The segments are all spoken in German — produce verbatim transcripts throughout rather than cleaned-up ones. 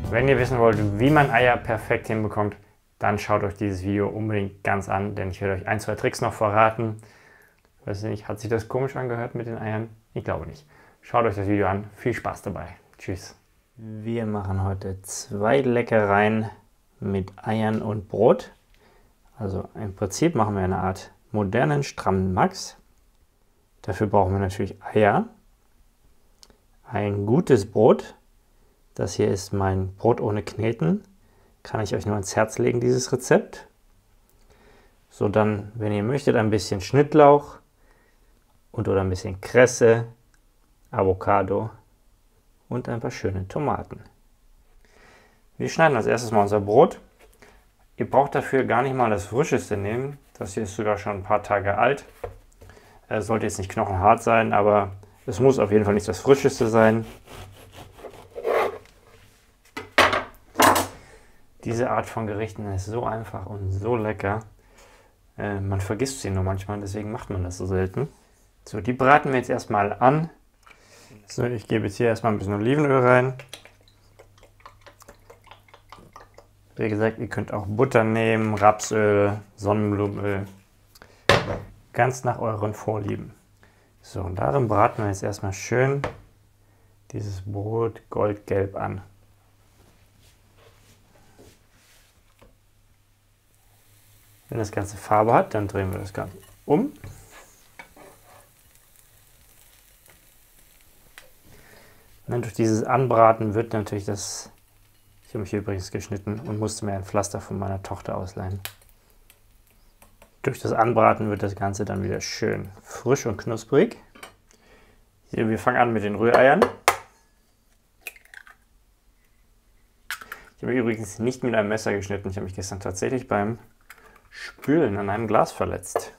Wenn ihr wissen wollt, wie man Eier perfekt hinbekommt, dann schaut euch dieses Video unbedingt ganz an, denn ich werde euch ein, zwei Tricks noch verraten. Weiß nicht, hat sich das komisch angehört mit den Eiern? Ich glaube nicht. Schaut euch das Video an. Viel Spaß dabei. Tschüss. Wir machen heute zwei Leckereien mit Eiern und Brot. Also im Prinzip machen wir eine Art modernen, strammen Max. Dafür brauchen wir natürlich Eier, ein gutes Brot. Das hier ist mein Brot ohne Kneten. Kann ich euch nur ans Herz legen, dieses Rezept. So, dann, wenn ihr möchtet, ein bisschen Schnittlauch und oder ein bisschen Kresse, Avocado und ein paar schöne Tomaten. Wir schneiden als erstes mal unser Brot. Ihr braucht dafür gar nicht mal das frischeste nehmen. Das hier ist sogar schon ein paar Tage alt. Es sollte jetzt nicht knochenhart sein, aber es muss auf jeden Fall nicht das frischeste sein. Diese Art von Gerichten ist so einfach und so lecker. Äh, man vergisst sie nur manchmal, deswegen macht man das so selten. So, die braten wir jetzt erstmal an. So, ich gebe jetzt hier erstmal ein bisschen Olivenöl rein. Wie gesagt, ihr könnt auch Butter nehmen, Rapsöl, Sonnenblumenöl. Ganz nach euren Vorlieben. So, und darin braten wir jetzt erstmal schön dieses Brot goldgelb an. Wenn das Ganze Farbe hat, dann drehen wir das Ganze um. Und dann durch dieses Anbraten wird natürlich das, ich habe mich hier übrigens geschnitten und musste mir ein Pflaster von meiner Tochter ausleihen. Durch das Anbraten wird das Ganze dann wieder schön frisch und knusprig. Hier, wir fangen an mit den Rühreiern. Ich habe mich übrigens nicht mit einem Messer geschnitten. Ich habe mich gestern tatsächlich beim Spülen an einem Glas verletzt.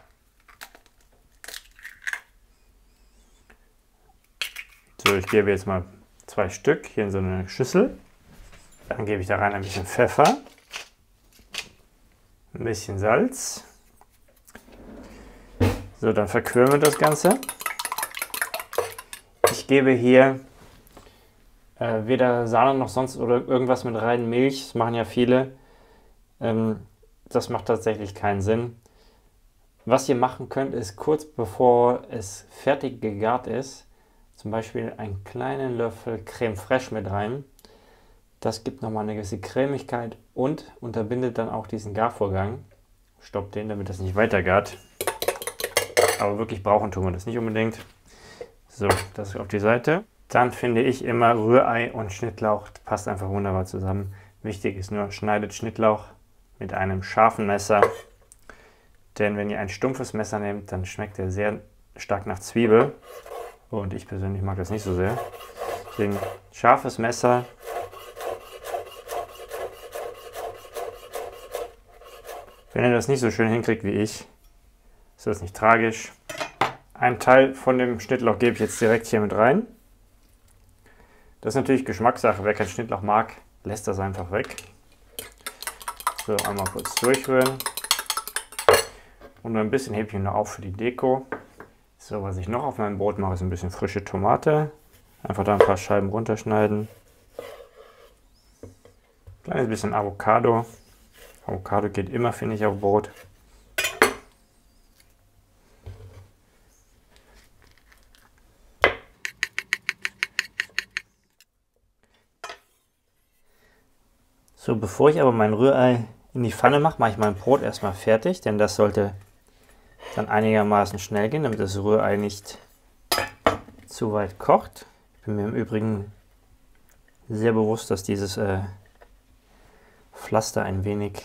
So, ich gebe jetzt mal zwei Stück hier in so eine Schüssel. Dann gebe ich da rein ein bisschen Pfeffer, ein bisschen Salz. So, dann verquirlen wir das Ganze. Ich gebe hier äh, weder Sahne noch sonst oder irgendwas mit rein, Milch, das machen ja viele. Ähm, das macht tatsächlich keinen Sinn. Was ihr machen könnt, ist kurz bevor es fertig gegart ist, zum Beispiel einen kleinen Löffel Creme Fraiche mit rein. Das gibt nochmal eine gewisse Cremigkeit und unterbindet dann auch diesen Garvorgang. Stoppt den, damit das nicht weiter gart. Aber wirklich brauchen tun wir das nicht unbedingt. So, das auf die Seite. Dann finde ich immer Rührei und Schnittlauch passt einfach wunderbar zusammen. Wichtig ist nur, schneidet Schnittlauch mit einem scharfen Messer. Denn wenn ihr ein stumpfes Messer nehmt, dann schmeckt er sehr stark nach Zwiebel. Und ich persönlich mag das nicht so sehr. Deswegen scharfes Messer. Wenn ihr das nicht so schön hinkriegt wie ich, ist das nicht tragisch. Ein Teil von dem Schnittlauch gebe ich jetzt direkt hier mit rein. Das ist natürlich Geschmackssache. Wer kein Schnittlauch mag, lässt das einfach weg. So, einmal kurz durchrühren. Und ein bisschen hebe ich ihn noch auf für die Deko. So, was ich noch auf meinem Brot mache, ist ein bisschen frische Tomate. Einfach da ein paar Scheiben runterschneiden. Kleines bisschen Avocado. Avocado geht immer, finde ich, auf Brot. So, bevor ich aber mein Rührei in die Pfanne mache, mache ich mein Brot erstmal fertig, denn das sollte dann einigermaßen schnell gehen, damit das Rührei nicht zu weit kocht. Ich bin mir im Übrigen sehr bewusst, dass dieses äh, Pflaster ein wenig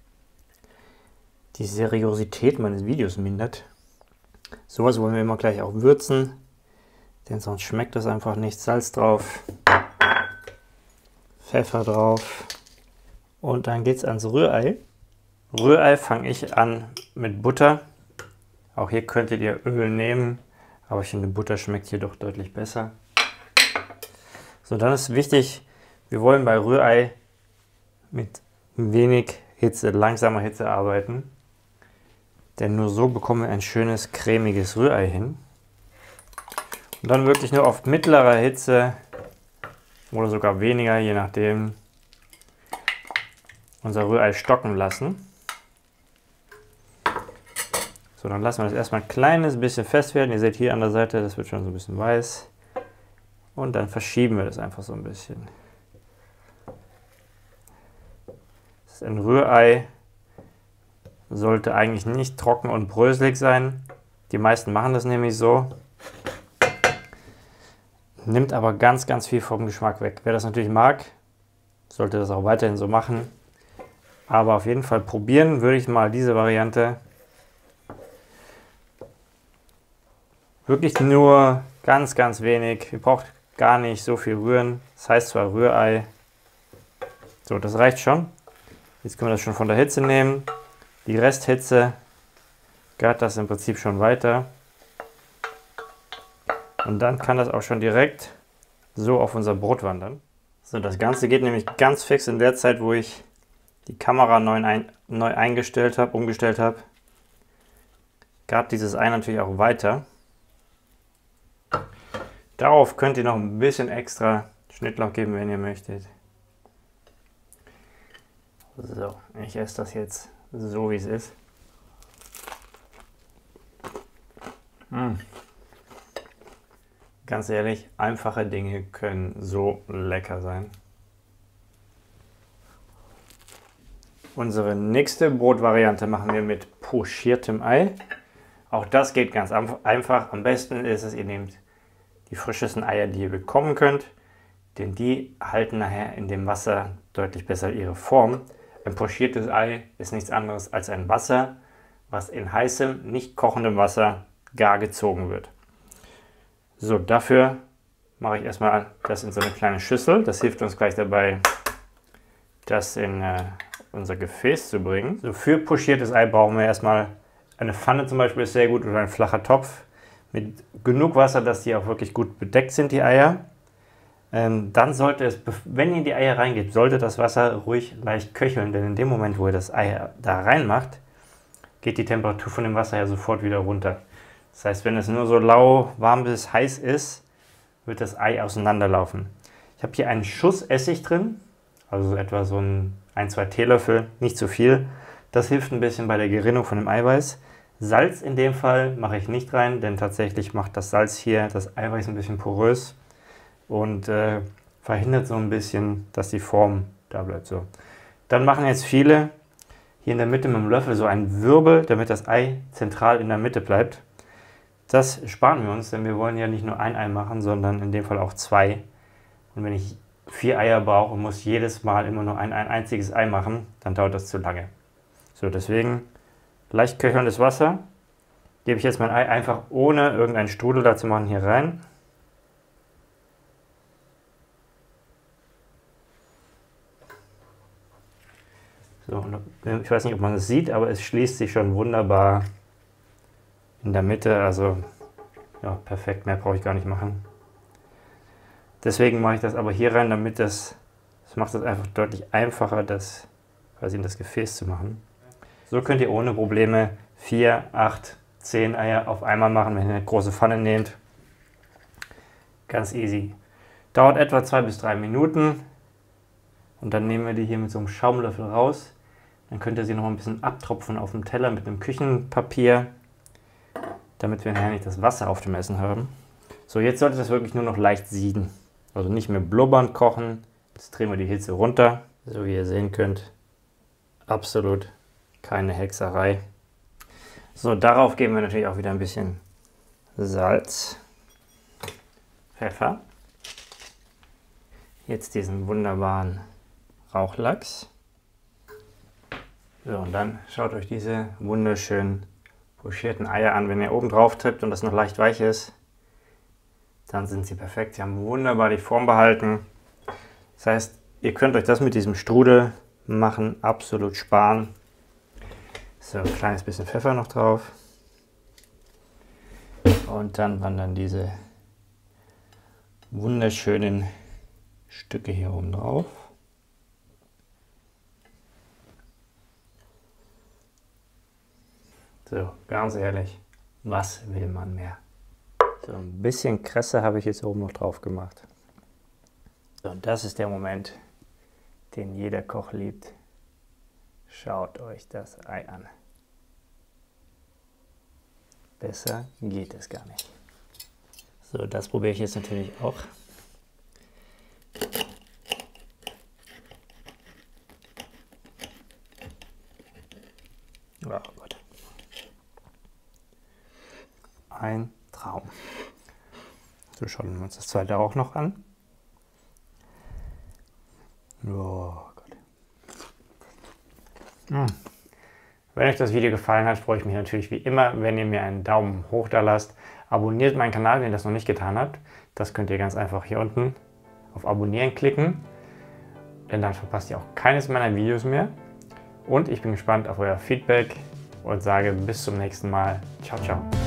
die Seriosität meines Videos mindert. Sowas wollen wir immer gleich auch würzen, denn sonst schmeckt das einfach nicht. Salz drauf, Pfeffer drauf und dann geht es ans Rührei. Rührei fange ich an mit Butter. Auch hier könntet ihr Öl nehmen, aber ich finde, Butter schmeckt hier doch deutlich besser. So, dann ist wichtig, wir wollen bei Rührei mit wenig Hitze, langsamer Hitze arbeiten. Denn nur so bekommen wir ein schönes, cremiges Rührei hin. Und dann wirklich nur auf mittlerer Hitze oder sogar weniger, je nachdem, unser Rührei stocken lassen. So, dann lassen wir das erstmal ein kleines bisschen fest werden. Ihr seht hier an der Seite, das wird schon so ein bisschen weiß. Und dann verschieben wir das einfach so ein bisschen. Das ist ein Rührei, sollte eigentlich nicht trocken und bröselig sein. Die meisten machen das nämlich so. Nimmt aber ganz, ganz viel vom Geschmack weg. Wer das natürlich mag, sollte das auch weiterhin so machen. Aber auf jeden Fall probieren würde ich mal diese Variante. Wirklich nur ganz, ganz wenig. Ihr braucht gar nicht so viel rühren. Das heißt zwar Rührei. So, das reicht schon. Jetzt können wir das schon von der Hitze nehmen. Die Resthitze gart das im Prinzip schon weiter. Und dann kann das auch schon direkt so auf unser Brot wandern. So, das Ganze geht nämlich ganz fix in der Zeit, wo ich die Kamera neu, ein, neu eingestellt habe, umgestellt habe. Gart dieses Ei natürlich auch weiter. Darauf könnt ihr noch ein bisschen extra Schnittlauch geben, wenn ihr möchtet. So, ich esse das jetzt so, wie es ist. Mmh. Ganz ehrlich, einfache Dinge können so lecker sein. Unsere nächste Brotvariante machen wir mit pochiertem Ei. Auch das geht ganz einfach. Am besten ist es, ihr nehmt die frischesten Eier, die ihr bekommen könnt, denn die halten nachher in dem Wasser deutlich besser ihre Form. Ein pochiertes Ei ist nichts anderes als ein Wasser, was in heißem, nicht kochendem Wasser gar gezogen wird. So, dafür mache ich erstmal das in so eine kleine Schüssel. Das hilft uns gleich dabei, das in äh, unser Gefäß zu bringen. So, für pochiertes Ei brauchen wir erstmal eine Pfanne zum Beispiel, ist sehr gut, oder ein flacher Topf mit genug Wasser, dass die auch wirklich gut bedeckt sind, die Eier. Ähm, dann sollte es, wenn ihr die Eier reingebt, sollte das Wasser ruhig leicht köcheln, denn in dem Moment, wo ihr das Ei da reinmacht, geht die Temperatur von dem Wasser ja sofort wieder runter. Das heißt, wenn es nur so lau, warm bis heiß ist, wird das Ei auseinanderlaufen. Ich habe hier einen Schuss Essig drin, also etwa so ein, ein, zwei Teelöffel, nicht zu viel. Das hilft ein bisschen bei der Gerinnung von dem Eiweiß. Salz in dem Fall mache ich nicht rein, denn tatsächlich macht das Salz hier das Eiweiß ein bisschen porös und äh, verhindert so ein bisschen, dass die Form da bleibt. So. Dann machen jetzt viele hier in der Mitte mit dem Löffel so einen Wirbel, damit das Ei zentral in der Mitte bleibt. Das sparen wir uns, denn wir wollen ja nicht nur ein Ei machen, sondern in dem Fall auch zwei. Und wenn ich vier Eier brauche und muss jedes Mal immer nur ein, ein einziges Ei machen, dann dauert das zu lange. So, deswegen leicht köchelndes Wasser. Gebe ich jetzt mein Ei einfach ohne irgendeinen Strudel dazu machen hier rein. So, ich weiß nicht, ob man es sieht, aber es schließt sich schon wunderbar in der Mitte. Also ja, perfekt, mehr brauche ich gar nicht machen. Deswegen mache ich das aber hier rein, damit das, das macht es einfach deutlich einfacher, das quasi in das Gefäß zu machen. So könnt ihr ohne Probleme vier, acht, zehn Eier auf einmal machen, wenn ihr eine große Pfanne nehmt. Ganz easy. Dauert etwa zwei bis drei Minuten. Und dann nehmen wir die hier mit so einem Schaumlöffel raus. Dann könnt ihr sie noch ein bisschen abtropfen auf dem Teller mit einem Küchenpapier, damit wir nachher nicht das Wasser auf dem Essen haben. So, jetzt sollte das wirklich nur noch leicht sieden. Also nicht mehr blubbern kochen. Jetzt drehen wir die Hitze runter. So wie ihr sehen könnt, absolut keine Hexerei. So, darauf geben wir natürlich auch wieder ein bisschen Salz, Pfeffer. Jetzt diesen wunderbaren Rauchlachs. So, und dann schaut euch diese wunderschönen pochierten Eier an. Wenn ihr oben drauf tippt und das noch leicht weich ist, dann sind sie perfekt. Sie haben wunderbar die Form behalten. Das heißt, ihr könnt euch das mit diesem Strudel machen, absolut sparen. So, ein kleines bisschen Pfeffer noch drauf. Und dann wandern diese wunderschönen Stücke hier oben drauf. So, ganz ehrlich, was will man mehr? So, ein bisschen Kresse habe ich jetzt oben noch drauf gemacht. Und das ist der Moment, den jeder Koch liebt. Schaut euch das Ei an. Besser geht es gar nicht. So, das probiere ich jetzt natürlich auch. Oh Gott. Ein Traum. So, schauen wir uns das zweite auch noch an. Oh Gott. Mmh. Wenn euch das Video gefallen hat, freue ich mich natürlich wie immer, wenn ihr mir einen Daumen hoch da lasst. Abonniert meinen Kanal, wenn ihr das noch nicht getan habt. Das könnt ihr ganz einfach hier unten auf Abonnieren klicken. Denn dann verpasst ihr auch keines meiner Videos mehr. Und ich bin gespannt auf euer Feedback und sage bis zum nächsten Mal. Ciao, ciao.